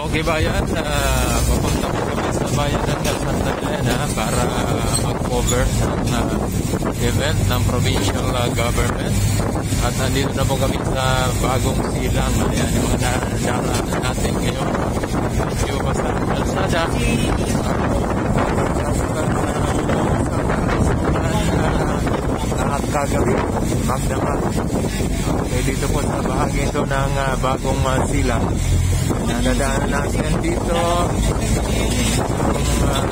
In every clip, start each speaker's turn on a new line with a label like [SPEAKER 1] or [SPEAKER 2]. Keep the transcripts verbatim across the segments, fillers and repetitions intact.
[SPEAKER 1] Okay bayan, uh, papunta po kami sa bayan ng Santa Elena para mag-cover ng uh, event ng provincial uh, government. At nandito na po kami sa bagong silang. Ayan yung mga naraan natin ngayon. Medyo basta ang kalsada. Lahat kagabi, magdamag. Okay, dito po sa bahagi ito ng uh, bagong uh, silang. Nadadaanan natin dito ang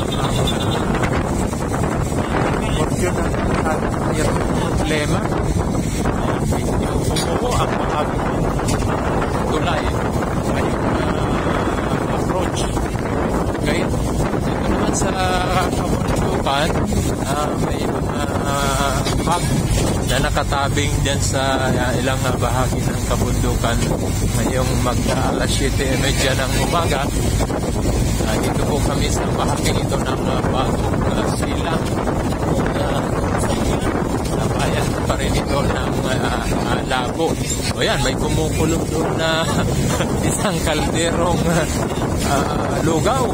[SPEAKER 1] portion ng mayroong problema. Medyo bumuo ang mahabang tulay ngayong uh, approach. Okay, dito naman sa kabundukan, uh, may mga uh, hub na nakatabing dyan sa uh, ilang uh, bahagi ng kabundukan ngayong mag-alas siyete trenta ng umaga. Uh, dito po kami sa bahagi ito ng uh, bagong uh, silang uh, sa bayan pa rin ito ng uh, uh, Labo. O yan, may kumukulong doon na isang kalderong uh, uh, lugaw.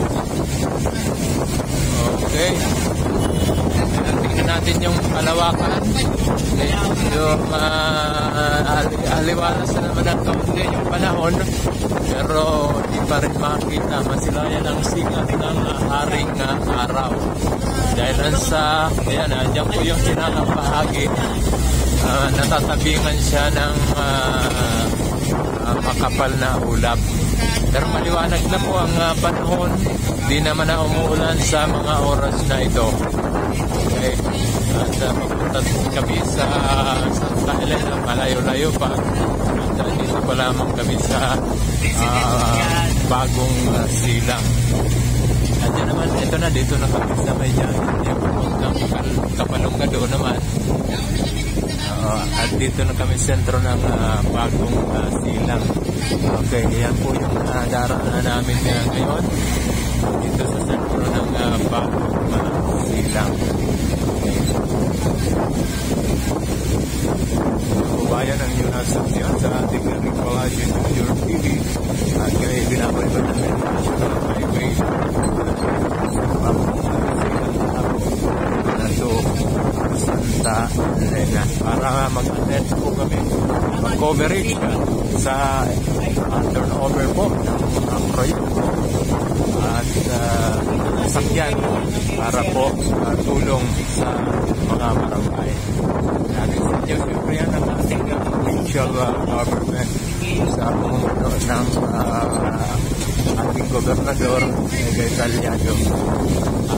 [SPEAKER 1] Okay, tingnan natin yung kalawakan. Yung uh, aliwalas na naman ang kaunti yung panahon, pero di pa rin makita masilayan ang sikat ng uh, haring uh, araw. Dahil sa, ayan, uh, dyan po yung sinangang bahagi, uh, natatabingan siya ng uh, uh, makapal na ulap. Pero maliwanag na po ang uh, panahon, di naman na umuulan sa mga oras na ito. Okay, at uh, papunta kami sa uh, Santa Elena, malayo-layo pa. At uh, dito pa lamang kami sa uh, bagong uh, silang. At yan naman, ito na, dito na kami sa may dyan. Yung puntang Kapalungga doon naman. Uh, at dito na kami sentro ng uh, bagong uh, silang. Okay, yan po yung uh, daraanan namin uh, ngayon. Dito sa sentro ng uh, bagong uh, silang. Okay. Kubayan ang inyong nasaksiyan sa ating Nicolajan Junior T V. At kayo binabay ba namin National Highway na to Santa Elena para mag-attend po kami mag-coverage sa uh, turnover po ng mga proyekto at uh, sakyan para po uh, tulong sa mga barangay. Natin sa inyo, siyempre yan ang ating uh, provincial uh, government sa pamumuno ng uh, ating gobernador Miguel Gallardo.